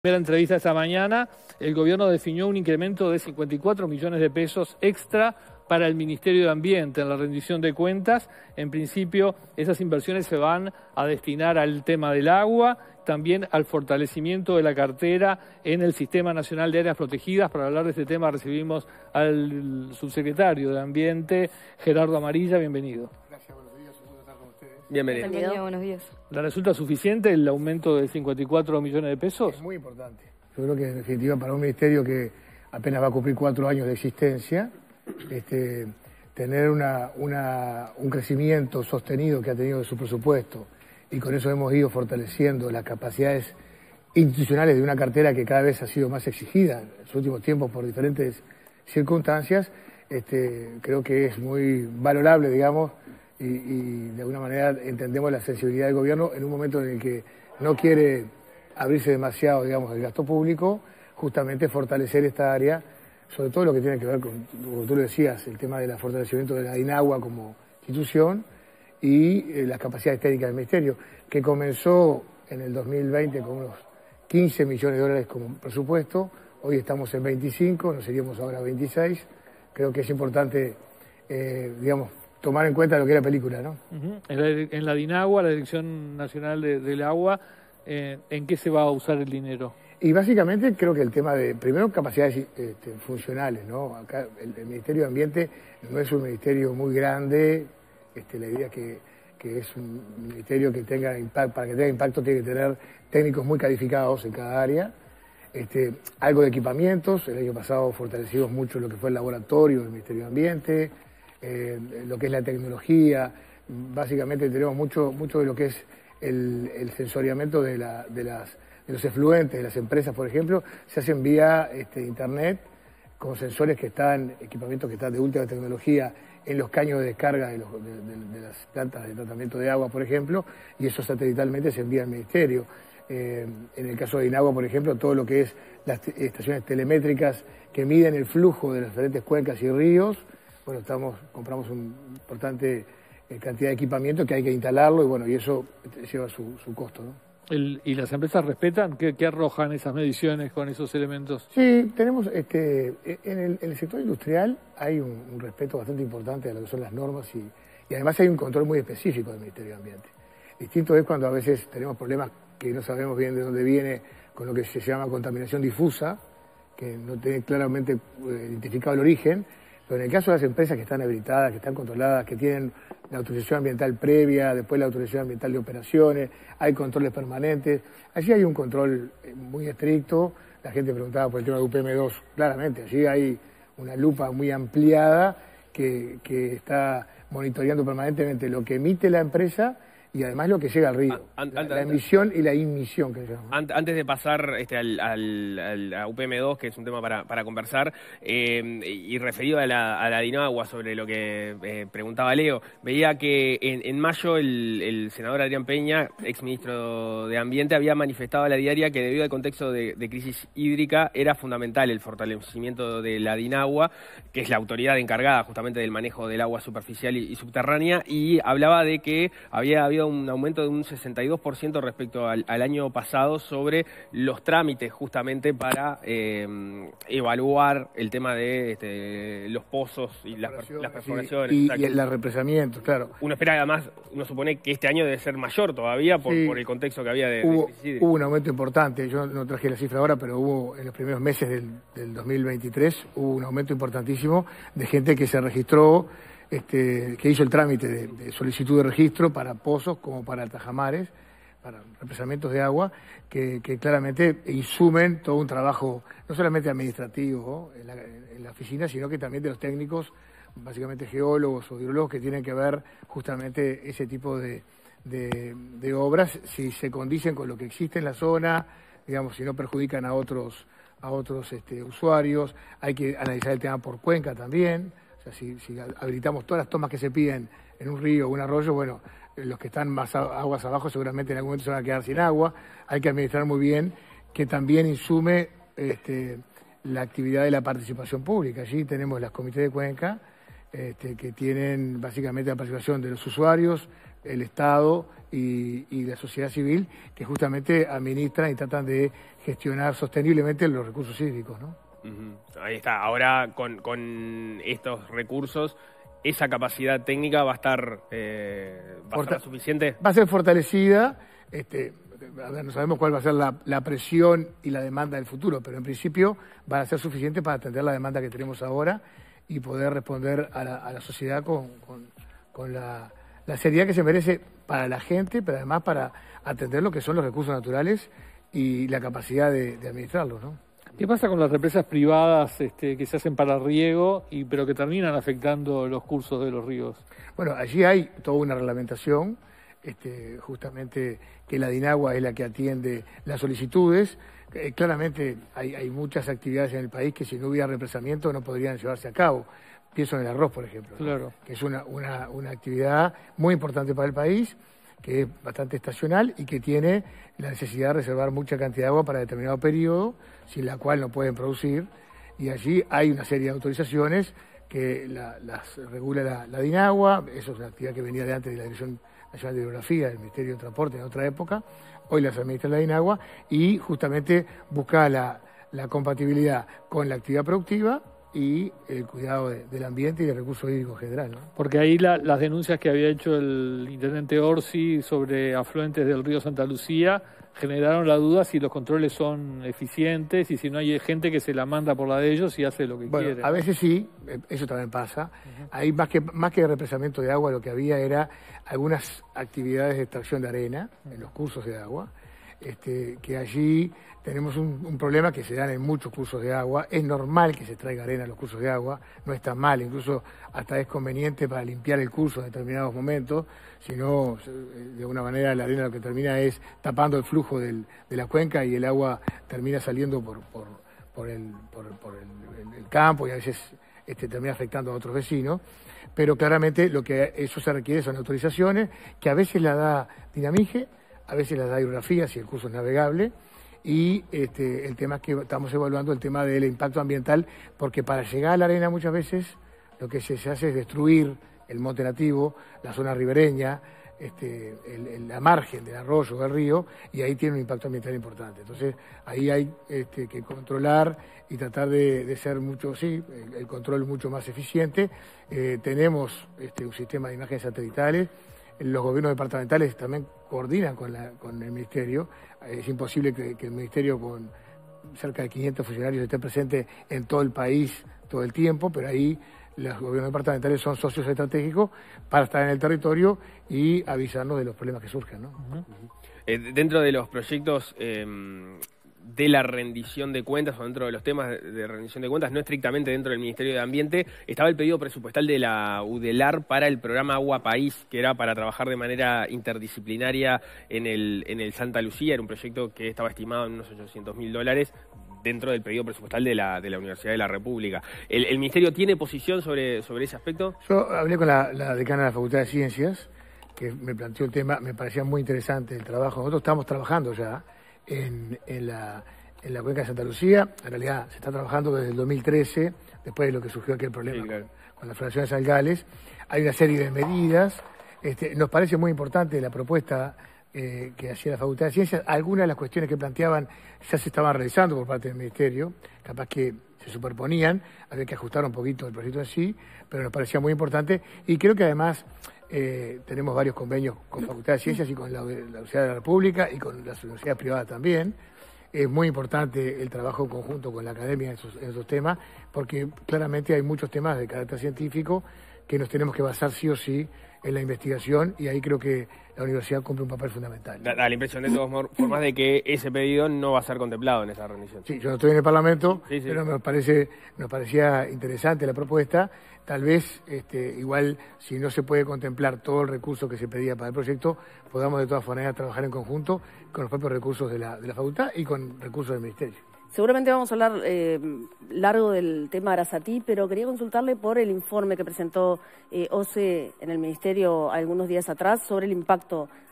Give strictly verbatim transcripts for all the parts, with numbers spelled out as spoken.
En la entrevista esta mañana, el gobierno definió un incremento de cincuenta y cuatro millones de pesos extra para el Ministerio de Ambiente en la rendición de cuentas. En principio, esas inversiones se van a destinar al tema del agua, también al fortalecimiento de la cartera en el Sistema Nacional de Áreas Protegidas. Para hablar de este tema recibimos al subsecretario de Ambiente, Gerardo Amarilla. Bienvenido. Gracias, buenos días, un gusto estar con ustedes. Bienvenido. Bienvenido, buenos días. ¿Le resulta suficiente el aumento de cincuenta y cuatro millones de pesos? Es muy importante. Yo creo que en definitiva para un ministerio que apenas va a cumplir cuatro años de existencia, este, tener una, una, un crecimiento sostenido que ha tenido de su presupuesto, y con eso hemos ido fortaleciendo las capacidades institucionales de una cartera que cada vez ha sido más exigida en los últimos tiempos por diferentes circunstancias, este, creo que es muy valorable, digamos, y, y de alguna manera entendemos la sensibilidad del gobierno en un momento en el que no quiere abrirse demasiado, digamos, el gasto público, justamente fortalecer esta área, sobre todo lo que tiene que ver con, como tú lo decías, el tema del fortalecimiento de la DINAGUA como institución y eh, las capacidades técnicas del Ministerio, que comenzó en el dos mil veinte con unos quince millones de dólares como presupuesto, hoy estamos en veinticinco, nos iríamos ahora a veintiséis, creo que es importante, eh, digamos, tomar en cuenta lo que era película, ¿no? Uh-huh. En la, en la DINAGUA, la Dirección Nacional de, del Agua, eh, ¿en qué se va a usar el dinero? Y básicamente creo que el tema de, primero, capacidades este, funcionales, ¿no? Acá el, el Ministerio de Ambiente no es un ministerio muy grande, este, la idea es que, que es un ministerio que tenga impacto, para que tenga impacto tiene que tener técnicos muy calificados en cada área, este, algo de equipamientos, el año pasado fortalecimos mucho lo que fue el laboratorio del Ministerio de Ambiente, eh, lo que es la tecnología, básicamente tenemos mucho, mucho de lo que es el, el sensoriamiento de, la, de, las, de los efluentes de las empresas, por ejemplo, se hacen vía este, internet, con sensores que están, equipamientos que están de última tecnología en los caños de descarga de, los, de, de, de las plantas de tratamiento de agua, por ejemplo, y eso satelitalmente se envía al Ministerio. Eh, en el caso de DINAGUA, por ejemplo, todo lo que es las estaciones telemétricas que miden el flujo de las diferentes cuencas y ríos, bueno, estamos, compramos una importante eh, cantidad de equipamiento que hay que instalarlo y bueno, y eso lleva su, su costo, ¿no? El, ¿Y las empresas respetan? ¿Qué, qué arrojan esas mediciones con esos elementos? Sí, tenemos, este, en el, en el sector industrial hay un, un respeto bastante importante a lo que son las normas y, y además hay un control muy específico del Ministerio de Ambiente. Distinto es cuando a veces tenemos problemas que no sabemos bien de dónde viene, con lo que se llama contaminación difusa, que no tiene claramente eh, identificado el origen, pero en el caso de las empresas que están habilitadas, que están controladas, que tienen la autorización ambiental previa, después la autorización ambiental de operaciones, hay controles permanentes, allí hay un control muy estricto. La gente preguntaba por el tema de U P M dos, claramente, allí hay una lupa muy ampliada que, que está monitoreando permanentemente lo que emite la empresa y además lo que llega al río, an, la, an, la emisión y la inmisión que se llama. An, antes de pasar este, al, al, al a U P M dos, que es un tema para, para conversar, eh, y referido a la, a la DINAGUA sobre lo que eh, preguntaba Leo, veía que en, en mayo el, el senador Adrián Peña, exministro de Ambiente, había manifestado a la diaria que debido al contexto de, de crisis hídrica era fundamental el fortalecimiento de la DINAGUA, que es la autoridad encargada justamente del manejo del agua superficial y, y subterránea, y hablaba de que había habido un aumento de un sesenta y dos por ciento respecto al, al año pasado sobre los trámites justamente para eh, evaluar el tema de este, los pozos y las, las perforaciones. Y, y el represamiento, claro. Uno espera además, uno supone que este año debe ser mayor todavía por, sí, por el contexto que había de, hubo, de hubo un aumento importante, yo no traje la cifra ahora, pero hubo en los primeros meses del, del dos mil veintitrés, hubo un aumento importantísimo de gente que se registró, Este, que hizo el trámite de, de solicitud de registro para pozos como para tajamares, para represamientos de agua, que, que claramente insumen todo un trabajo, no solamente administrativo en la, en la oficina, sino que también de los técnicos, básicamente geólogos o hidrólogos, que tienen que ver justamente ese tipo de, de, de obras, si se condicen con lo que existe en la zona, digamos, si no perjudican a otros, a otros este, usuarios. Hay que analizar el tema por cuenca también. O sea, si, si habilitamos todas las tomas que se piden en un río o un arroyo, bueno, los que están más a, aguas abajo seguramente en algún momento se van a quedar sin agua. Hay que administrar muy bien, que también insume este, la actividad de la participación pública. Allí tenemos las comités de cuenca, este, que tienen básicamente la participación de los usuarios, el Estado y, y la sociedad civil, que justamente administran y tratan de gestionar sosteniblemente los recursos hídricos, ¿no? Uh-huh. Ahí está. Ahora, con, con estos recursos, ¿esa capacidad técnica va a estar, eh, va a estar suficiente? Va a ser fortalecida. Este, a ver, no sabemos cuál va a ser la, la presión y la demanda del futuro, pero en principio van a ser suficientes para atender la demanda que tenemos ahora y poder responder a la, a la sociedad con, con, con la, la seriedad que se merece para la gente, pero además para atender lo que son los recursos naturales y la capacidad de, de administrarlos, ¿no? ¿Qué pasa con las represas privadas este, que se hacen para riego, y pero que terminan afectando los cursos de los ríos? Bueno, allí hay toda una reglamentación, este, justamente que la DINAGUA es la que atiende las solicitudes. Eh, claramente hay, hay muchas actividades en el país que si no hubiera represamiento no podrían llevarse a cabo. Pienso en el arroz, por ejemplo, ¿no? Claro. Que es una, una, una actividad muy importante para el país, que es bastante estacional y que tiene la necesidad de reservar mucha cantidad de agua para determinado periodo, sin la cual no pueden producir, y allí hay una serie de autorizaciones que la, las regula la, la DINAGUA. Eso es una actividad que venía de antes de la Dirección Nacional de Hidrografía, del Ministerio de Transporte en otra época, hoy las administra la DINAGUA, y justamente busca la, la compatibilidad con la actividad productiva y el cuidado de, del ambiente y del recurso hídrico en general, ¿no? Porque ahí la, las denuncias que había hecho el intendente Orsi sobre afluentes del río Santa Lucía generaron la duda si los controles son eficientes y si no hay gente que se la manda por la de ellos y hace lo que bueno, quiere. A veces sí, eso también pasa. Uh-huh. Ahí más que, más que represamiento de agua, lo que había era algunas actividades de extracción de arena en los cursos de agua, este, que allí tenemos un, un problema que se dan en muchos cursos de agua. Es normal que se traiga arena a los cursos de agua, no está mal, incluso hasta es conveniente para limpiar el curso en determinados momentos, si no, de alguna manera la arena lo que termina es tapando el flujo del, de la cuenca y el agua termina saliendo por, por, por, el, por, por el, el campo y a veces este, termina afectando a otros vecinos. Pero claramente lo que eso se requiere son autorizaciones, que a veces la da Dinamige, a veces la da Hidrografía si el curso es navegable. Y este, el tema es que estamos evaluando el tema del impacto ambiental, porque para llegar a la arena muchas veces lo que se, se hace es destruir el monte nativo, la zona ribereña, este, el, el, la margen del arroyo o del río, y ahí tiene un impacto ambiental importante. Entonces ahí hay este, que controlar y tratar de, de ser mucho, sí, el, el control mucho más eficiente. Eh, tenemos este, un sistema de imágenes satelitales. Los gobiernos departamentales también coordinan con, la, con el Ministerio. Es imposible que, que el Ministerio, con cerca de quinientos funcionarios, esté presente en todo el país todo el tiempo, pero ahí los gobiernos departamentales son socios estratégicos para estar en el territorio y avisarnos de los problemas que surgen, ¿no? Uh-huh. Eh, dentro de los proyectos eh, de la rendición de cuentas, o dentro de los temas de rendición de cuentas, no estrictamente dentro del Ministerio de Ambiente, estaba el pedido presupuestal de la UDELAR para el programa Agua País, que era para trabajar de manera interdisciplinaria en el, en el Santa Lucía. Era un proyecto que estaba estimado en unos ochocientos mil dólares dentro del pedido presupuestal de la, de la Universidad de la República. ¿El, el Ministerio tiene posición sobre, sobre ese aspecto? Yo hablé con la, la decana de la Facultad de Ciencias, que me planteó el tema, me parecía muy interesante el trabajo. Nosotros estamos trabajando ya En, en, la, en la cuenca de Santa Lucía. En realidad se está trabajando desde el dos mil trece, después de lo que surgió aquel problema, sí, claro, con, con las floraciones algales. Hay una serie de medidas. Este, nos parece muy importante la propuesta eh, que hacía la Facultad de Ciencias. Algunas de las cuestiones que planteaban ya se estaban realizando por parte del Ministerio, capaz que se superponían, había que ajustar un poquito el proyecto en sí, pero nos parecía muy importante, y creo que además Eh, tenemos varios convenios con Facultad de Ciencias y con la, la Universidad de la República y con las universidades privadas también. Es muy importante el trabajo conjunto con la academia en esos, en esos temas, porque claramente hay muchos temas de carácter científico que nos tenemos que basar sí o sí en la investigación, y ahí creo que la universidad cumple un papel fundamental. Da, da la impresión de todas formas de que ese pedido no va a ser contemplado en esa rendición. Sí, yo no estoy en el Parlamento, sí, sí, pero nos parece, nos parecía interesante la propuesta. Tal vez, este, igual, si no se puede contemplar todo el recurso que se pedía para el proyecto, podamos de todas maneras trabajar en conjunto con los propios recursos de la, de la facultad y con recursos del Ministerio. Seguramente vamos a hablar eh, largo del tema Arasatí, pero quería consultarle por el informe que presentó eh, O C E en el Ministerio algunos días atrás sobre el impacto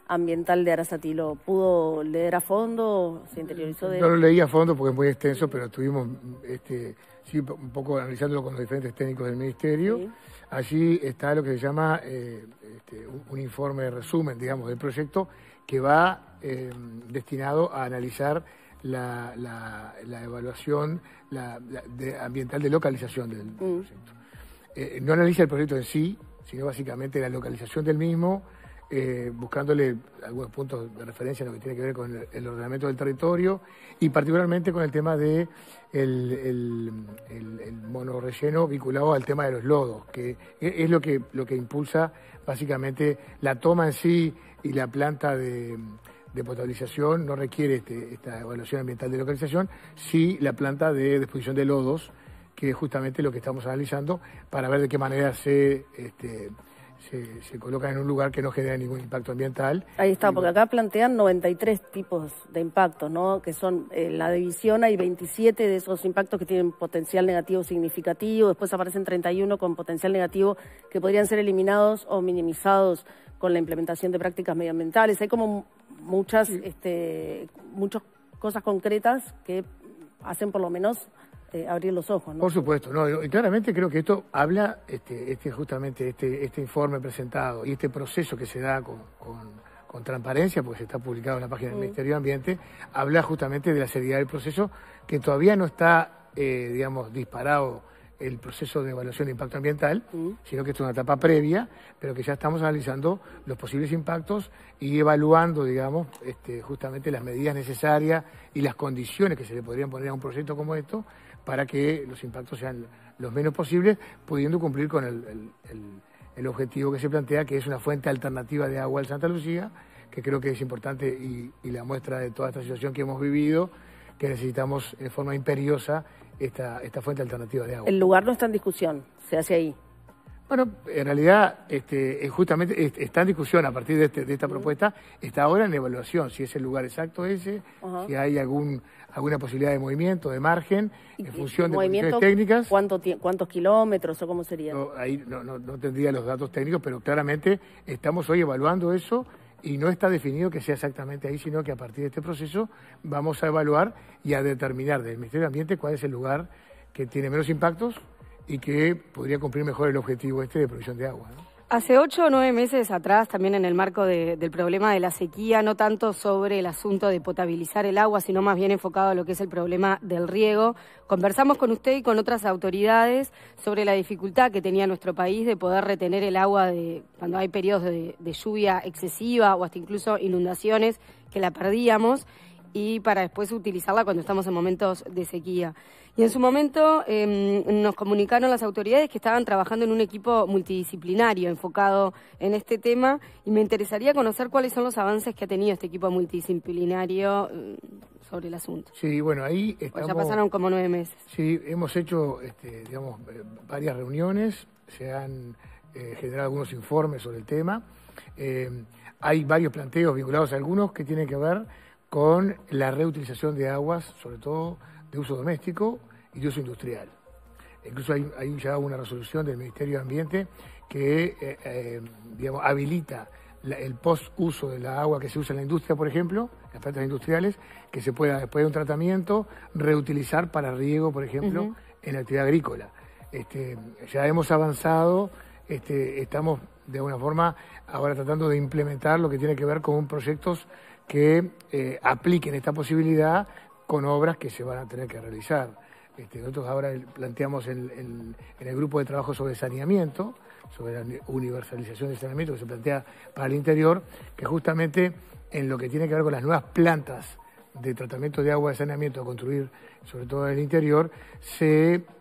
ambiental de Arasati? ¿Lo pudo leer a fondo? ¿Se interiorizó de...? No lo leí a fondo porque es muy extenso, pero estuvimos este, sí, un poco analizándolo con los diferentes técnicos del Ministerio. Sí. Allí está lo que se llama eh, este, un, un informe de resumen, digamos, del proyecto que va eh, destinado a analizar la, la, la evaluación la, la de ambiental de localización del, del mm. proyecto. Eh, no analiza el proyecto en sí, sino básicamente la localización del mismo, eh, buscándole algunos puntos de referencia en lo que tiene que ver con el, el ordenamiento del territorio y particularmente con el tema de el, el, el, el monorrelleno vinculado al tema de los lodos, que es lo que, lo que impulsa básicamente la toma en sí y la planta de, de potabilización no requiere este, esta evaluación ambiental de localización, sí la planta de disposición de lodos, que es justamente lo que estamos analizando para ver de qué manera se, este, se, se colocan en un lugar que no genera ningún impacto ambiental. Ahí está, porque acá plantean noventa y tres tipos de impactos, ¿no? Que son, en la división hay veintisiete de esos impactos que tienen potencial negativo significativo, después aparecen treinta y uno con potencial negativo que podrían ser eliminados o minimizados con la implementación de prácticas medioambientales. Hay como muchas, este, muchas cosas concretas que hacen por lo menos eh, abrir los ojos, ¿no? Por supuesto, no, y claramente creo que esto habla, este, este justamente este, este informe presentado y este proceso que se da con, con, con transparencia, porque se está publicado en la página del mm. Ministerio de Ambiente, habla justamente de la seriedad del proceso, que todavía no está, eh, digamos, disparado el proceso de evaluación de impacto ambiental, mm. sino que esto es una etapa previa, pero que ya estamos analizando los posibles impactos y evaluando, digamos, este, justamente las medidas necesarias y las condiciones que se le podrían poner a un proyecto como esto para que los impactos sean los menos posibles, pudiendo cumplir con el, el, el, el objetivo que se plantea, que es una fuente alternativa de agua en Santa Lucía, que creo que es importante y, y la muestra de toda esta situación que hemos vivido, que necesitamos de forma imperiosa esta, esta fuente alternativa de agua. El lugar no está en discusión, se hace ahí. Bueno, en realidad este, justamente está en discusión a partir de, este, de esta uh-huh. propuesta, está ahora en evaluación, si es el lugar exacto ese, uh-huh. si hay algún alguna posibilidad de movimiento, de margen, en función de condiciones técnicas. ¿Cuánto, ¿Cuántos kilómetros o cómo sería? No, ahí no, no, no tendría los datos técnicos, pero claramente estamos hoy evaluando eso y no está definido que sea exactamente ahí, sino que a partir de este proceso vamos a evaluar y a determinar del Ministerio de Ambiente cuál es el lugar que tiene menos impactos y que podría cumplir mejor el objetivo este de provisión de agua, ¿no? Hace ocho o nueve meses atrás, también en el marco de, del problema de la sequía, no tanto sobre el asunto de potabilizar el agua, sino más bien enfocado a lo que es el problema del riego, conversamos con usted y con otras autoridades sobre la dificultad que tenía nuestro país de poder retener el agua de cuando hay periodos de, de lluvia excesiva o hasta incluso inundaciones que la perdíamos, y para después utilizarla cuando estamos en momentos de sequía. Y en su momento eh, nos comunicaron las autoridades que estaban trabajando en un equipo multidisciplinario enfocado en este tema, y me interesaría conocer cuáles son los avances que ha tenido este equipo multidisciplinario eh, sobre el asunto. Sí, bueno, ahí estamos... Pues ya pasaron como nueve meses. Sí, hemos hecho, este, digamos, varias reuniones, se han eh, generado algunos informes sobre el tema. Eh, hay varios planteos vinculados a algunos que tienen que ver con la reutilización de aguas, sobre todo de uso doméstico y de uso industrial. Incluso hay, hay ya una resolución del Ministerio de Ambiente que eh, eh, digamos, habilita la, el post-uso de la agua que se usa en la industria, por ejemplo, en las plantas industriales, que se pueda, después de un tratamiento, reutilizar para riego, por ejemplo, uh-huh. en la actividad agrícola. Este, ya hemos avanzado, este, estamos de alguna forma ahora tratando de implementar lo que tiene que ver con proyectos que eh, apliquen esta posibilidad con obras que se van a tener que realizar. Este, nosotros ahora planteamos en, en, en el grupo de trabajo sobre saneamiento, sobre la universalización del saneamiento que se plantea para el interior, que justamente en lo que tiene que ver con las nuevas plantas de tratamiento de agua de saneamiento a construir, sobre todo en el interior, se eh,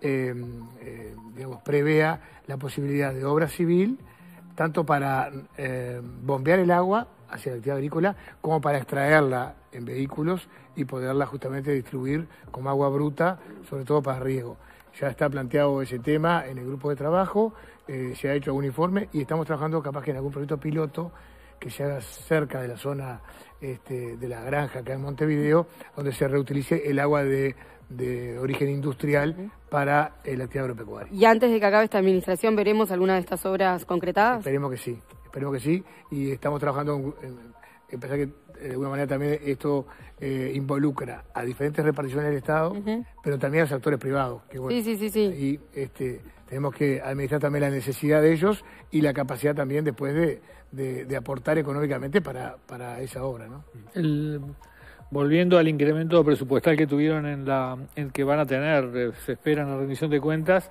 eh, digamos, prevea la posibilidad de obra civil, tanto para eh, bombear el agua hacia la actividad agrícola, como para extraerla en vehículos y poderla justamente distribuir como agua bruta, sobre todo para riego. Ya está planteado ese tema en el grupo de trabajo, eh, se ha hecho algún informe y estamos trabajando capaz que en algún proyecto piloto que se haga cerca de la zona este, de la granja acá en Montevideo, donde se reutilice el agua de, de origen industrial para eh, la actividad agropecuaria. ¿Y antes de que acabe esta administración veremos alguna de estas obras concretadas? Esperemos que sí. Esperemos que sí, y estamos trabajando en, pensar que de alguna manera también esto eh, involucra a diferentes reparticiones del Estado, uh-huh. pero también a los actores privados. Que, bueno, sí, sí, sí, sí. Y este, tenemos que administrar también la necesidad de ellos y la capacidad también después de, de, de aportar económicamente para, para esa obra, ¿no? El, volviendo al incremento presupuestal que tuvieron en la, en que van a tener, se espera en la rendición de cuentas,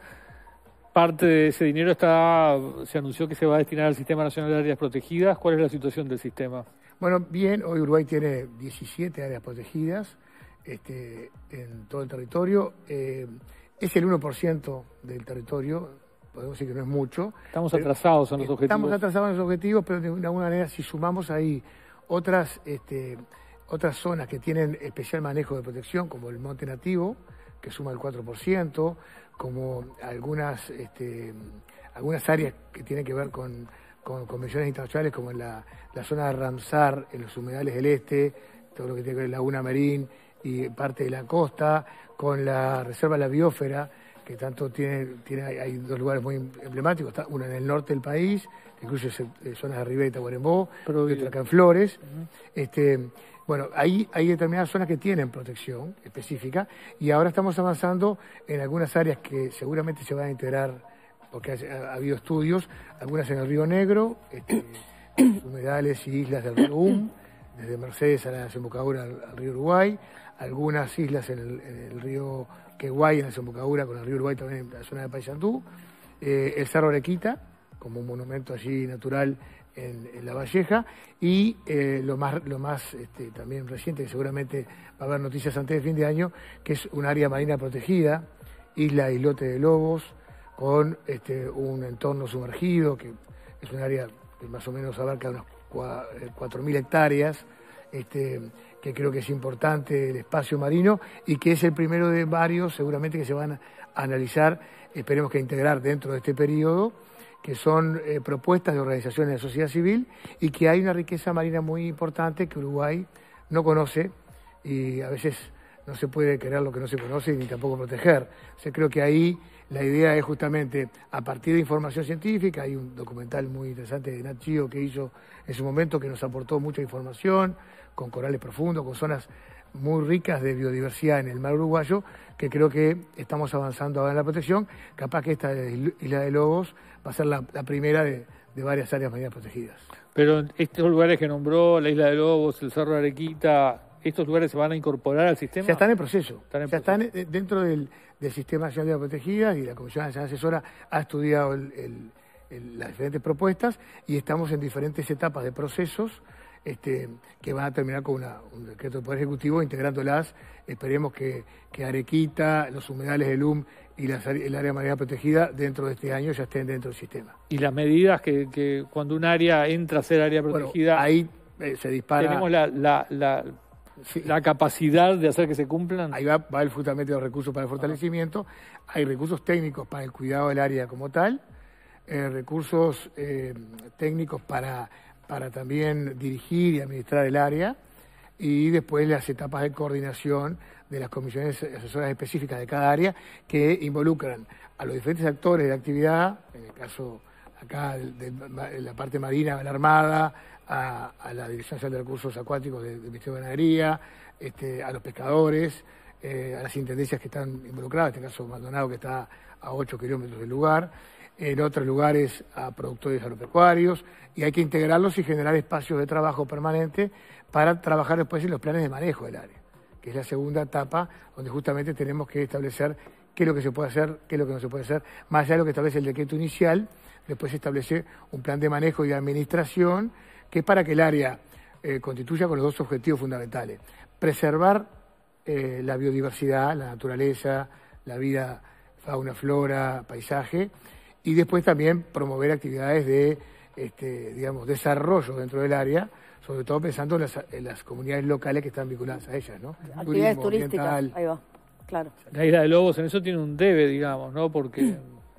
parte de ese dinero está, se anunció que se va a destinar al Sistema Nacional de Áreas Protegidas. ¿Cuál es la situación del sistema? Bueno, bien, hoy Uruguay tiene diecisiete áreas protegidas este, en todo el territorio. Eh, es el uno por ciento del territorio, podemos decir que no es mucho. Estamos atrasados en los objetivos. Estamos atrasados en los objetivos, pero de alguna manera si sumamos ahí otras, este, otras zonas que tienen especial manejo de protección, como el monte nativo, que suma el cuatro por ciento, como algunas, este, algunas áreas que tienen que ver con, con convenciones internacionales, como en la, la zona de Ramsar, en los humedales del este, todo lo que tiene que ver con Laguna Merín y parte de la costa, con la Reserva de la Biosfera, que tanto tiene, tiene hay dos lugares muy emblemáticos, está uno en el norte del país, que incluye zonas de Ribera y Tacuarembó, y otra acá en Flores. Uh-huh. este, bueno, ahí hay determinadas zonas que tienen protección específica y ahora estamos avanzando en algunas áreas que seguramente se van a integrar, porque ha, ha habido estudios, algunas en el Río Negro, este, humedales y islas del río Um, desde Mercedes a la desembocadura al, al río Uruguay, algunas islas en el, en el río Queguay, en la desembocadura con el río Uruguay también en la zona de Paysandú, eh, el Cerro Arequita, como un monumento allí natural en, en La Valleja, y eh, lo más, lo más este, también reciente, que seguramente va a haber noticias antes de fin de año, que es un área marina protegida, Isla Islote de Lobos, con este, un entorno sumergido, que es un área que más o menos abarca unas cuatro mil hectáreas, este, que creo que es importante el espacio marino y que es el primero de varios seguramente que se van a analizar, esperemos que integrar dentro de este periodo, que son eh, propuestas de organizaciones de sociedad civil y que hay una riqueza marina muy importante que Uruguay no conoce y a veces no se puede querer lo que no se conoce ni tampoco proteger. O sea, creo que ahí la idea es justamente, a partir de información científica, hay un documental muy interesante de Nat Geo que hizo en su momento que nos aportó mucha información, con corales profundos, con zonas muy ricas de biodiversidad en el mar uruguayo, que creo que estamos avanzando ahora en la protección. Capaz que esta Isla de Lobos va a ser la, la primera de, de varias áreas marinas protegidas. Pero estos lugares que nombró, la Isla de Lobos, el Cerro de Arequita, ¿estos lugares se van a incorporar al sistema? Ya están en proceso. Están en ya proceso. Están dentro del, del Sistema Nacional de Áreas Protegidas y la Comisión Nacional Asesora ha estudiado el, el, el, las diferentes propuestas y estamos en diferentes etapas de procesos este, que van a terminar con una, un decreto del Poder Ejecutivo integrándolas. Esperemos que, que Arequita, los humedales del U M y las, el área marina protegida dentro de este año ya estén dentro del sistema. ¿Y las medidas que, que cuando un área entra a ser área protegida? Bueno, ahí eh, se dispara... ¿Tenemos la... la, la Sí. la capacidad de hacer que se cumplan? Ahí va, va el fundamento de los recursos para el fortalecimiento, hay recursos técnicos para el cuidado del área como tal, eh, recursos eh, técnicos para, para también dirigir y administrar el área, y después las etapas de coordinación de las comisiones asesoras específicas de cada área que involucran a los diferentes actores de la actividad, en el caso acá de, de, de la parte marina, de la Armada, A, a la Dirección Nacional de Recursos Acuáticos del de Ministerio de Ganadería, este, a los pescadores, eh, a las intendencias que están involucradas, en este caso Maldonado que está a ocho kilómetros del lugar, en otros lugares a productores agropecuarios, y hay que integrarlos y generar espacios de trabajo permanente para trabajar después en los planes de manejo del área, que es la segunda etapa donde justamente tenemos que establecer qué es lo que se puede hacer, qué es lo que no se puede hacer, más allá de lo que establece el decreto inicial, después se establece un plan de manejo y de administración que es para que el área eh, constituya con los dos objetivos fundamentales. Preservar eh, la biodiversidad, la naturaleza, la vida, fauna, flora, paisaje, y después también promover actividades de este, digamos, desarrollo dentro del área, sobre todo pensando en las, en las comunidades locales que están vinculadas a ellas, ¿no? Actividades turísticas, ambiental. Ahí va, claro. La Isla de Lobos en eso tiene un debe, digamos, ¿no? Porque...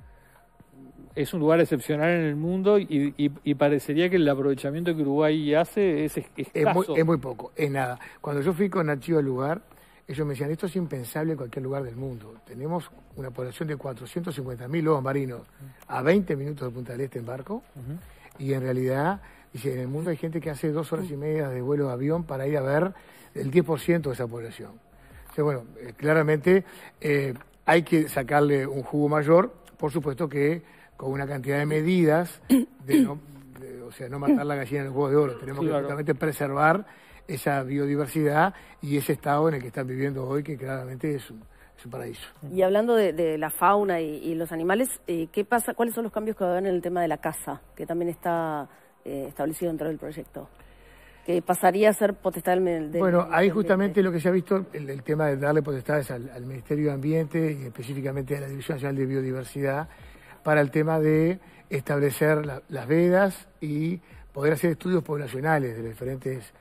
es un lugar excepcional en el mundo y, y, y parecería que el aprovechamiento que Uruguay hace es escaso. Es muy, es muy poco, es nada. Cuando yo fui con Nacho al lugar, ellos me decían, esto es impensable en cualquier lugar del mundo. Tenemos una población de cuatrocientos cincuenta mil lobos marinos a veinte minutos de Punta del Este en barco, uh-huh. y en realidad Dice, en el mundo hay gente que hace dos horas y media de vuelo de avión para ir a ver el diez por ciento de esa población. O sea, bueno, eh, claramente eh, hay que sacarle un jugo mayor, por supuesto que con una cantidad de medidas, de no, de, o sea, no matar la gallina en el huevo de oro. Tenemos claro. que justamente preservar esa biodiversidad y ese estado en el que están viviendo hoy, que claramente es un, es un paraíso. Y hablando de, de la fauna y, y los animales, eh, ¿qué pasa? ¿Cuáles son los cambios que va a haber en el tema de la caza, que también está eh, establecido dentro del proyecto? Que pasaría a ser potestad del... del bueno, ahí del, justamente del, lo que se ha visto, el, el tema de darle potestades al, al Ministerio de Ambiente y específicamente a la Dirección Nacional de Biodiversidad para el tema de establecer la, las vedas y poder hacer estudios poblacionales de las diferentes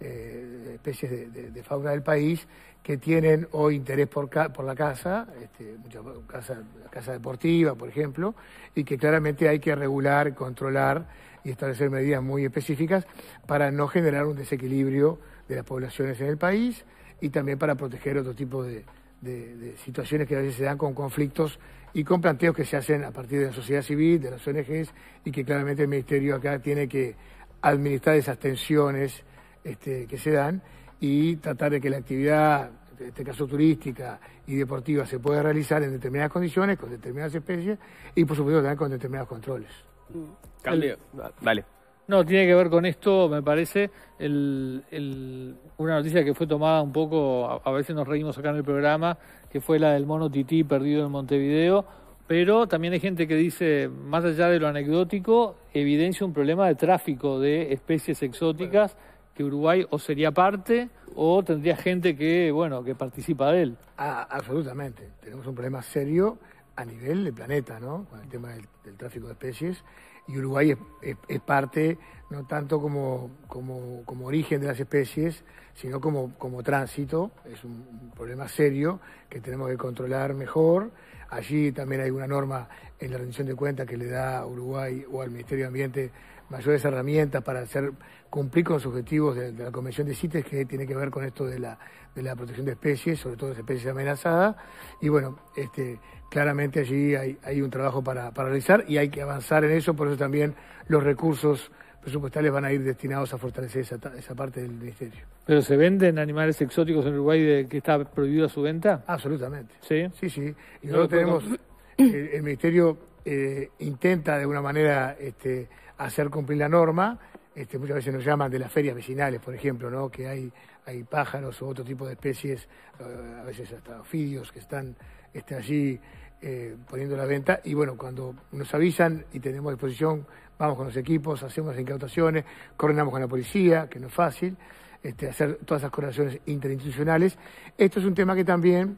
eh, especies de, de, de fauna del país que tienen hoy interés por, ca, por la caza, este, mucha caza, la caza deportiva, por ejemplo, y que claramente hay que regular, controlar y establecer medidas muy específicas para no generar un desequilibrio de las poblaciones en el país y también para proteger otro tipo de, de, de situaciones que a veces se dan con conflictos y con planteos que se hacen a partir de la sociedad civil, de las O N Ges, y que claramente el Ministerio acá tiene que administrar esas tensiones este, que se dan y tratar de que la actividad, en este caso turística y deportiva, se pueda realizar en determinadas condiciones, con determinadas especies y por supuesto también con determinados controles. Cambio, dale. No, tiene que ver con esto, me parece, el, el, una noticia que fue tomada un poco, a, a veces nos reímos acá en el programa, que fue la del mono tití perdido en Montevideo, pero también hay gente que dice, más allá de lo anecdótico, evidencia un problema de tráfico de especies exóticas, bueno, que Uruguay o sería parte o tendría gente que, bueno, que participa de él. Ah, absolutamente. Tenemos un problema serio a nivel del planeta, ¿no? Con el tema del, del tráfico de especies. Y Uruguay es, es, es parte, no tanto como, como, como origen de las especies, sino como, como tránsito. Es un, un problema serio que tenemos que controlar mejor. Allí también hay una norma en la rendición de cuentas que le da a Uruguay o al Ministerio de Ambiente mayores herramientas para hacer cumplir con los objetivos de, de la Convención de CITES, que tiene que ver con esto de la, de la protección de especies, sobre todo de especies amenazadas. Y bueno, este, claramente allí hay, hay un trabajo para, para realizar y hay que avanzar en eso, por eso también los recursos presupuestales van a ir destinados a fortalecer esa, esa parte del Ministerio. ¿Pero se venden animales exóticos en Uruguay de que está prohibido su venta? Absolutamente. ¿Sí? Sí, sí. Y nosotros tenemos, el, el Ministerio eh, intenta de una manera este, hacer cumplir la norma. Este, muchas veces nos llaman de las ferias vecinales, por ejemplo, ¿no? Que hay, hay pájaros o otro tipo de especies, a veces hasta ofidios que están este, allí eh, poniendo la venta. Y bueno, cuando nos avisan y tenemos a disposición, vamos con los equipos, hacemos las incautaciones, coordinamos con la policía, que no es fácil, este, hacer todas esas coordinaciones interinstitucionales. Esto es un tema que también,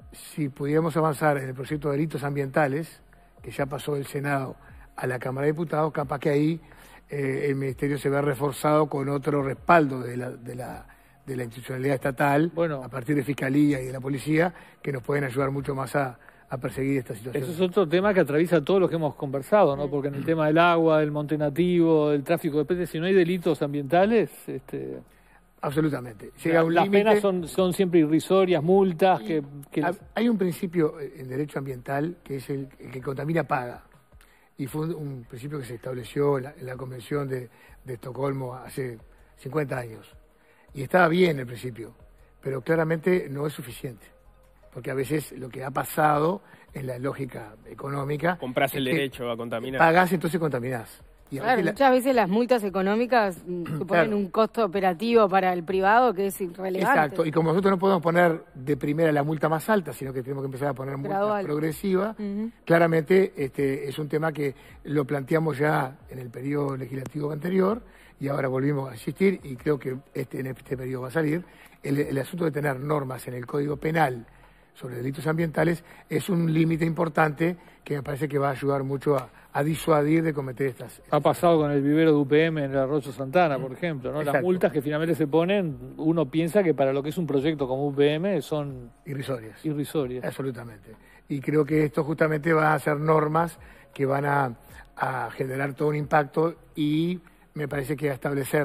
si pudiéramos avanzar en el proyecto de delitos ambientales, que ya pasó del Senado a la Cámara de Diputados, capaz que ahí eh, el Ministerio se ve reforzado con otro respaldo de la, de la, de la institucionalidad estatal, bueno, a partir de Fiscalía y de la Policía, que nos pueden ayudar mucho más a, a perseguir esta situación. Eso es otro tema que atraviesa todo lo que hemos conversado, ¿no? Porque en el tema del agua, del monte nativo, del tráfico de especies, si no hay delitos ambientales... este Absolutamente. Llega un Las límite. penas son, son siempre irrisorias, multas... que, que Hay un principio en derecho ambiental que es el, el que contamina paga. Y fue un, un principio que se estableció en la, en la Convención de, de Estocolmo hace cincuenta años. Y estaba bien el principio, pero claramente no es suficiente. Porque a veces lo que ha pasado en la lógica económica... Comprás el derecho a contaminar. Pagás, entonces contaminás. Y claro, la... muchas veces las multas económicas suponen claro. un costo operativo para el privado que es irrelevante. Exacto, y como nosotros no podemos poner de primera la multa más alta, sino que tenemos que empezar a poner multas Gradual. progresivas, uh-huh. claramente este es un tema que lo planteamos ya en el periodo legislativo anterior y ahora volvimos a insistir y creo que este, en este periodo va a salir. El, el asunto de tener normas en el Código Penal sobre delitos ambientales es un límite importante que me parece que va a ayudar mucho a, a disuadir de cometer estas... Ha pasado con el vivero de U P M en el Arroyo Santana, por ejemplo, ¿no? Las multas que finalmente se ponen, uno piensa que para lo que es un proyecto como U P M son... Irrisorias. Irrisorias. Absolutamente. Y creo que esto justamente va a ser normas que van a, a generar todo un impacto y me parece que a establecer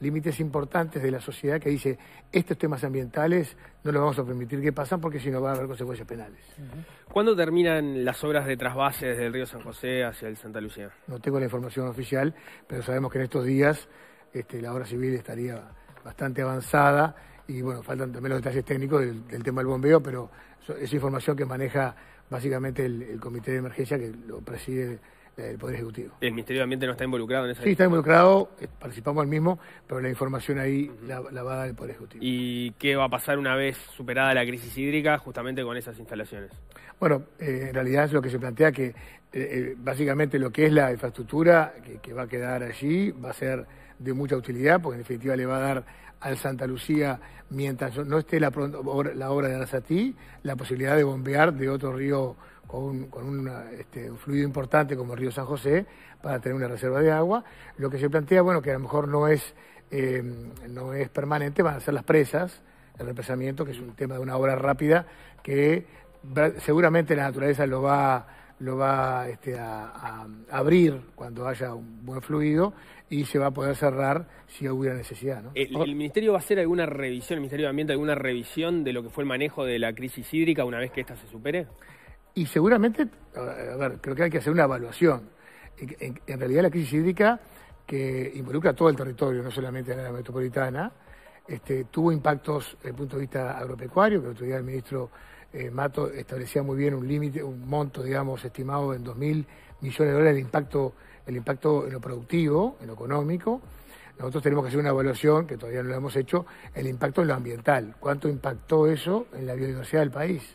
límites importantes de la sociedad que dice, estos temas ambientales no los vamos a permitir que pasen porque si no va a haber consecuencias penales. Uh-huh. ¿Cuándo terminan las obras de trasvase desde el río San José hacia el Santa Lucía? No tengo la información oficial, pero sabemos que en estos días este, la obra civil estaría bastante avanzada y bueno, faltan también los detalles técnicos del, del tema del bombeo, pero es información que maneja básicamente el, el comité de emergencia que lo preside el Poder Ejecutivo. ¿El Ministerio de Ambiente no está involucrado en eso? Sí, está involucrado, participamos al mismo, pero la información ahí la, la va a dar el Poder Ejecutivo. ¿Y qué va a pasar una vez superada la crisis hídrica justamente con esas instalaciones? Bueno, eh, en realidad es lo que se plantea que eh, básicamente lo que es la infraestructura que, que va a quedar allí va a ser de mucha utilidad, porque en definitiva le va a dar al Santa Lucía, mientras no esté la, la obra de Arasatí, la posibilidad de bombear de otro río con un, con una, este, un fluido importante como el río San José para tener una reserva de agua. Lo que se plantea, bueno, que a lo mejor no es, eh, no es permanente, van a ser las presas, el represamiento, que es un tema de una obra rápida que seguramente la naturaleza lo va, lo va este, a, a abrir cuando haya un buen fluido y se va a poder cerrar si hubiera necesidad, ¿no? ¿El, el Ministerio va a hacer alguna revisión, el Ministerio de Ambiente, alguna revisión de lo que fue el manejo de la crisis hídrica una vez que esta se supere? Y seguramente, a ver, creo que hay que hacer una evaluación. En, en realidad la crisis hídrica, que involucra a todo el territorio, no solamente a la metropolitana, este, tuvo impactos desde el punto de vista agropecuario, que el otro día el ministro eh, Mato establecía muy bien un límite, un monto, digamos, estimado en dos mil millones de dólares el impacto, el impacto en lo productivo, en lo económico. Nosotros tenemos que hacer una evaluación, que todavía no lo hemos hecho, el impacto en lo ambiental. ¿Cuánto impactó eso en la biodiversidad del país?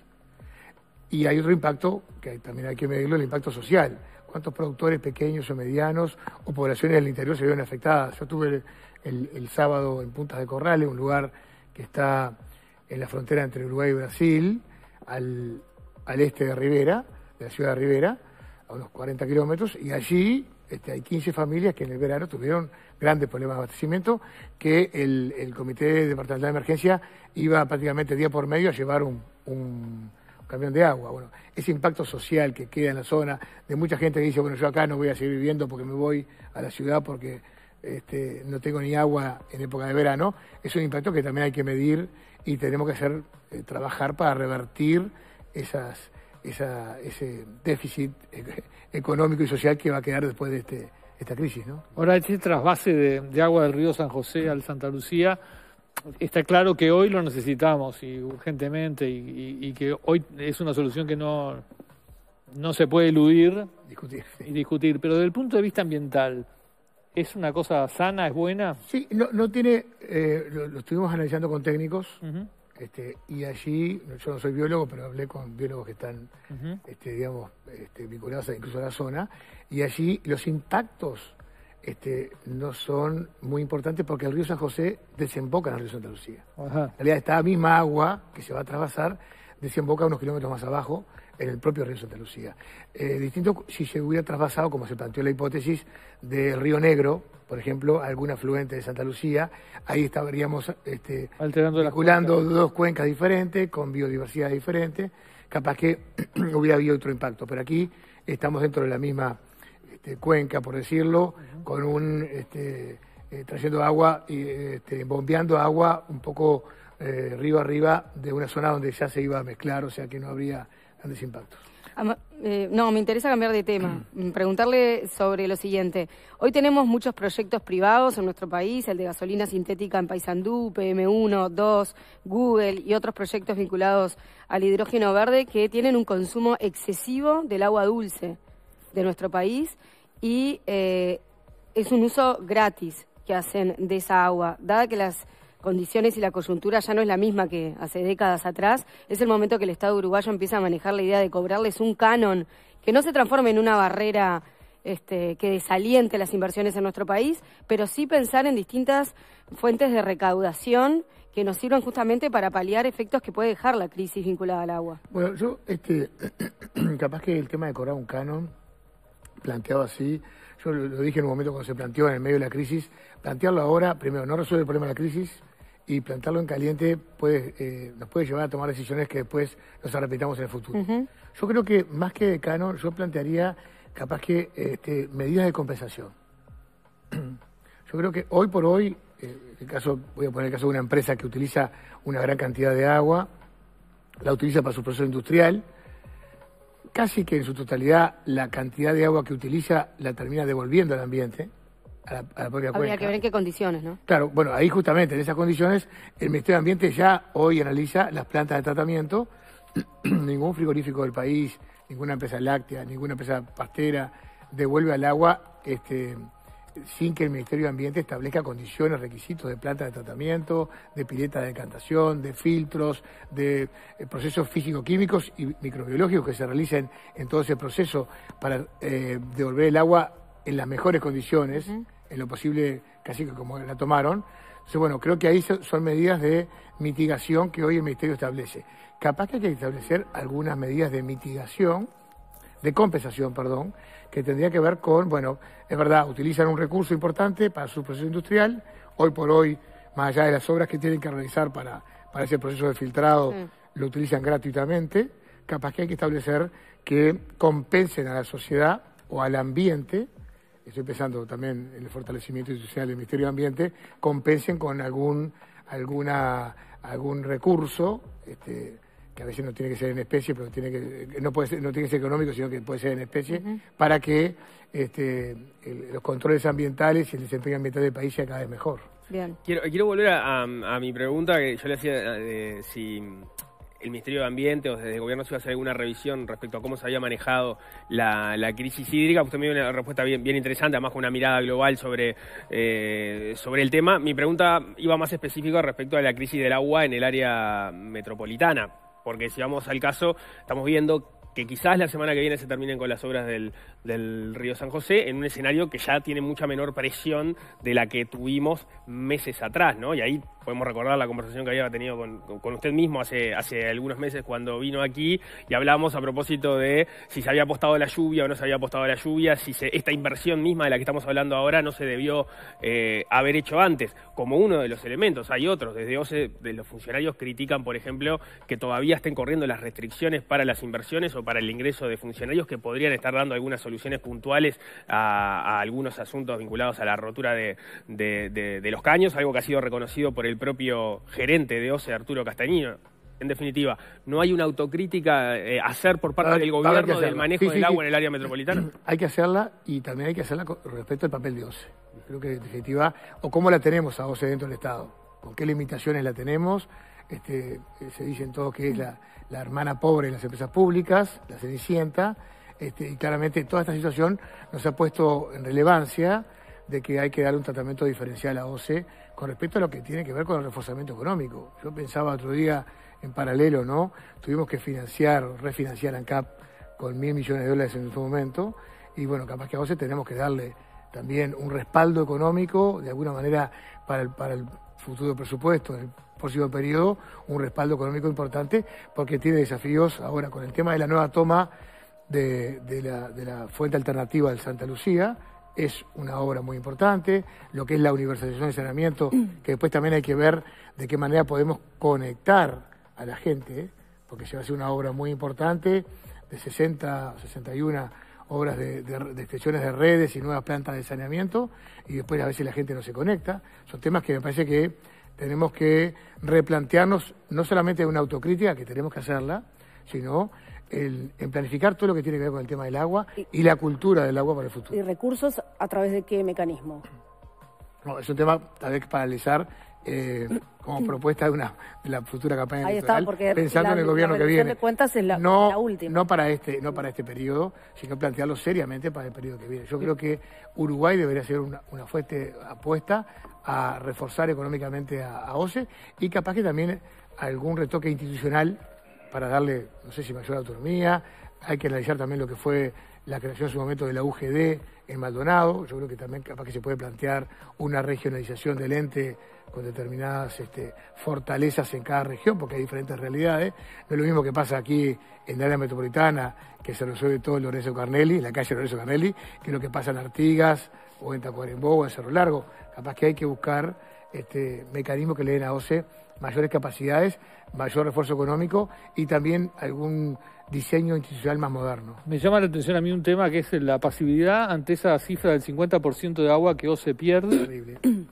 Y hay otro impacto, que también hay que medirlo, el impacto social. ¿Cuántos productores pequeños o medianos o poblaciones del interior se vieron afectadas? Yo estuve el, el, el sábado en Puntas de Corrales, un lugar que está en la frontera entre Uruguay y Brasil, al, al este de Rivera, de la ciudad de Rivera, a unos cuarenta kilómetros, y allí este, hay quince familias que en el verano tuvieron grandes problemas de abastecimiento, que el, el Comité Departamental de Emergencia iba prácticamente día por medio a llevar un... un camión de agua. Bueno, ese impacto social que queda en la zona, de mucha gente que dice, bueno, yo acá no voy a seguir viviendo porque me voy a la ciudad porque este, no tengo ni agua en época de verano, es un impacto que también hay que medir y tenemos que hacer, eh, trabajar para revertir esas, esa, ese déficit económico y social que va a quedar después de este, esta crisis, ¿no? Ahora, este trasvase de, de agua del río San José al Santa Lucía, está claro que hoy lo necesitamos y urgentemente y, y, y que hoy es una solución que no, no se puede eludir discutir, sí. y discutir. Pero desde el punto de vista ambiental, ¿es una cosa sana, es buena? Sí, no, no tiene, eh, lo, lo estuvimos analizando con técnicos Uh-huh. este, y allí, yo no soy biólogo, pero hablé con biólogos que están, Uh-huh. este, digamos, este, vinculados incluso a la zona, y allí los impactos Este, no son muy importantes porque el río San José desemboca en el río Santa Lucía. Ajá. En realidad esta misma agua que se va a trasvasar desemboca unos kilómetros más abajo en el propio río Santa Lucía. Eh, distinto si se hubiera trasvasado, como se planteó la hipótesis, del río Negro, por ejemplo, algún afluente de Santa Lucía, ahí estaríamos este, Alterando vinculando las cuencas. dos cuencas diferentes, con biodiversidad diferente, capaz que hubiera habido otro impacto, pero aquí estamos dentro de la misma Este, cuenca, por decirlo, uh-huh. con un este, eh, trayendo agua y este, bombeando agua un poco eh, río arriba de una zona donde ya se iba a mezclar, o sea que no habría grandes impactos. Ama, eh, no, me interesa cambiar de tema, preguntarle sobre lo siguiente. Hoy tenemos muchos proyectos privados en nuestro país, el de gasolina sintética en Paysandú, P M uno, dos, Google y otros proyectos vinculados al hidrógeno verde que tienen un consumo excesivo del agua dulce de nuestro país y eh, es un uso gratis que hacen de esa agua. Dada que las condiciones y la coyuntura ya no es la misma que hace décadas atrás, es el momento que el Estado uruguayo empieza a manejar la idea de cobrarles un canon que no se transforme en una barrera este, que desaliente las inversiones en nuestro país, pero sí pensar en distintas fuentes de recaudación que nos sirvan justamente para paliar efectos que puede dejar la crisis vinculada al agua. Bueno, yo, este, capaz que el tema de cobrar un canon planteado así, yo lo, lo dije en un momento cuando se planteó en el medio de la crisis, plantearlo ahora, primero, no resuelve el problema de la crisis, y plantearlo en caliente puede, eh, nos puede llevar a tomar decisiones que después nos arrepentamos en el futuro. Uh-huh. Yo creo que más que de canon, yo plantearía capaz que este, medidas de compensación. Yo creo que hoy por hoy eh, el caso, voy a poner el caso de una empresa que utiliza una gran cantidad de agua, la utiliza para su proceso industrial, casi que en su totalidad la cantidad de agua que utiliza la termina devolviendo al ambiente, a la, a la propia cuenca. Habría que ver en qué condiciones, ¿no? Claro, bueno, ahí justamente en esas condiciones el Ministerio de Ambiente ya hoy analiza las plantas de tratamiento. Ningún frigorífico del país, ninguna empresa láctea, ninguna empresa pastera devuelve al agua este, sin que el Ministerio de Ambiente establezca condiciones, requisitos de plantas de tratamiento, de piletas de decantación, de filtros, de eh, procesos físico-químicos y microbiológicos que se realicen en todo ese proceso para eh, devolver el agua en las mejores condiciones, uh-huh. en lo posible casi que como la tomaron. Entonces, bueno, creo que ahí son medidas de mitigación que hoy el Ministerio establece. Capaz que hay que establecer algunas medidas de mitigación, de compensación, perdón, que tendría que ver con, bueno, es verdad, utilizan un recurso importante para su proceso industrial, hoy por hoy, más allá de las obras que tienen que realizar para, para ese proceso de filtrado, sí. lo utilizan gratuitamente, capaz que hay que establecer que compensen a la sociedad o al ambiente, estoy pensando también en el fortalecimiento institucional del Ministerio de Ambiente, compensen con algún, alguna, algún recurso, este, que a veces no tiene que ser en especie, pero tiene que no puede ser, no tiene que ser económico, sino que puede ser en especie, uh-huh. para que este, el, los controles ambientales y el desempeño ambiental del país sea cada vez mejor. Bien. Quiero, quiero volver a, a, a mi pregunta, que yo le hacía de si el Ministerio de Ambiente o desde el gobierno se iba a hacer alguna revisión respecto a cómo se había manejado la, la crisis hídrica. Usted me dio una respuesta bien, bien interesante, además con una mirada global sobre, eh, sobre el tema. Mi pregunta iba más específica respecto a la crisis del agua en el área metropolitana. Porque si vamos al caso, estamos viendo que quizás la semana que viene se terminen con las obras del, del río San José en un escenario que ya tiene mucha menor presión de la que tuvimos meses atrás, ¿no? Y ahí podemos recordar la conversación que había tenido con, con usted mismo hace, hace algunos meses cuando vino aquí y hablamos a propósito de si se había apostado a la lluvia o no se había apostado a la lluvia, si se, esta inversión misma de la que estamos hablando ahora no se debió eh, haber hecho antes, como uno de los elementos. Hay otros, desde O C E, de los funcionarios critican, por ejemplo, que todavía estén corriendo las restricciones para las inversiones o para el ingreso de funcionarios que podrían estar dando algunas soluciones puntuales a, a algunos asuntos vinculados a la rotura de, de, de, de los caños, algo que ha sido reconocido por el propio gerente de O C E, Arturo Castañino. En definitiva, ¿no hay una autocrítica eh, hacer por parte del gobierno del manejo sí, sí, del agua sí. en el área metropolitana? Hay que hacerla y también hay que hacerla con respecto al papel de O C E. Creo que en definitiva, o cómo la tenemos a O C E dentro del Estado, con qué limitaciones la tenemos. Este, se dicen todos que es la, la hermana pobre de las empresas públicas, la Cenicienta, este, y claramente toda esta situación nos ha puesto en relevancia de que hay que darle un tratamiento diferencial a O C E con respecto a lo que tiene que ver con el reforzamiento económico. Yo pensaba otro día en paralelo, ¿no? Tuvimos que financiar, refinanciar ANCAP con mil millones de dólares en este momento, y bueno, capaz que a O C E tenemos que darle también un respaldo económico, de alguna manera, para el, para el futuro presupuesto, en el próximo periodo, un respaldo económico importante, porque tiene desafíos ahora con el tema de la nueva toma de, de, la, de la fuente alternativa del Santa Lucía. Es una obra muy importante, lo que es la universalización del saneamiento, que después también hay que ver de qué manera podemos conectar a la gente, ¿eh? Porque se va a hacer una obra muy importante, de sesenta, sesenta y una obras de, de, de extensiones de redes y nuevas plantas de saneamiento, y después a veces la gente no se conecta. Son temas que me parece que tenemos que replantearnos, no solamente una autocrítica, que tenemos que hacerla, sino el, en planificar todo lo que tiene que ver con el tema del agua y, y la cultura del agua para el futuro. ¿Y recursos a través de qué mecanismo? No, es un tema tal vez para analizar eh, como propuesta de una de la futura campaña Ahí electoral, está, porque pensando la, en el gobierno la que viene. De cuentas es la, no, la última. No para este, no para este periodo, sino plantearlo seriamente para el periodo que viene. Yo creo que Uruguay debería ser una, una fuerte apuesta a reforzar económicamente a, a O C E y capaz que también algún retoque institucional para darle, no sé si mayor autonomía. Hay que analizar también lo que fue la creación en su momento de la U G D en Maldonado. Yo creo que también capaz que se puede plantear una regionalización del ente con determinadas este, fortalezas en cada región, porque hay diferentes realidades. No es lo mismo que pasa aquí en el área metropolitana, que se resuelve todo en Lorenzo Carnelli, en la calle Lorenzo Carnelli, que lo que pasa en Artigas, o en Tacuarembó, o en Cerro Largo. Capaz que hay que buscar este, mecanismos que le den a O C E mayores capacidades, mayor refuerzo económico y también algún diseño institucional más moderno. Me llama la atención a mí un tema que es la pasividad ante esa cifra del cincuenta por ciento de agua que O C E pierde. Terrible.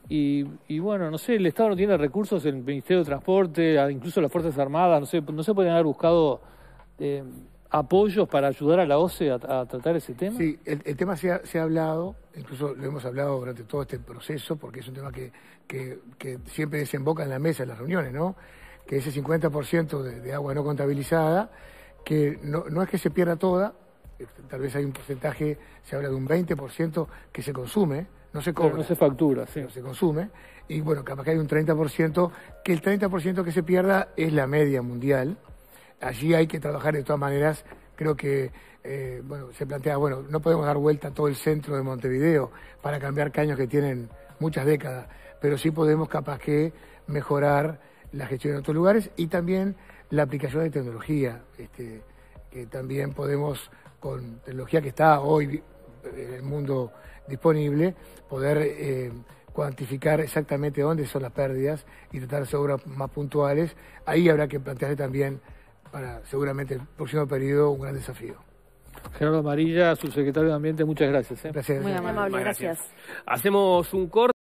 Y, y bueno, no sé, el Estado no tiene recursos, el Ministerio de Transporte, incluso las Fuerzas Armadas, no sé, no se pueden haber buscado eh, apoyos para ayudar a la O C E a, a tratar ese tema. Sí, el, el tema se ha, se ha hablado, incluso lo hemos hablado durante todo este proceso, porque es un tema que, que, que siempre desemboca en la mesa, en las reuniones, ¿no? Que ese cincuenta por ciento de, de agua no contabilizada, que no, no es que se pierda toda, tal vez hay un porcentaje, se habla de un veinte por ciento que se consume, no se cobra. Pero no se factura, sí. No se consume, y bueno, capaz que hay un treinta por ciento, que el treinta por ciento que se pierda es la media mundial. Allí hay que trabajar de todas maneras, creo que, eh, bueno, se plantea, bueno, no podemos dar vuelta a todo el centro de Montevideo para cambiar caños que tienen muchas décadas, pero sí podemos capaz que mejorar la gestión en otros lugares y también la aplicación de tecnología, este, que también podemos, con tecnología que está hoy en el mundo disponible, poder eh, cuantificar exactamente dónde son las pérdidas y tratar de hacer obras más puntuales. Ahí habrá que plantearse también para seguramente el próximo periodo un gran desafío. Gerardo Amarilla, subsecretario de Ambiente, muchas gracias. ¿eh? Gracias. Muy amable, gracias. Hacemos un corte.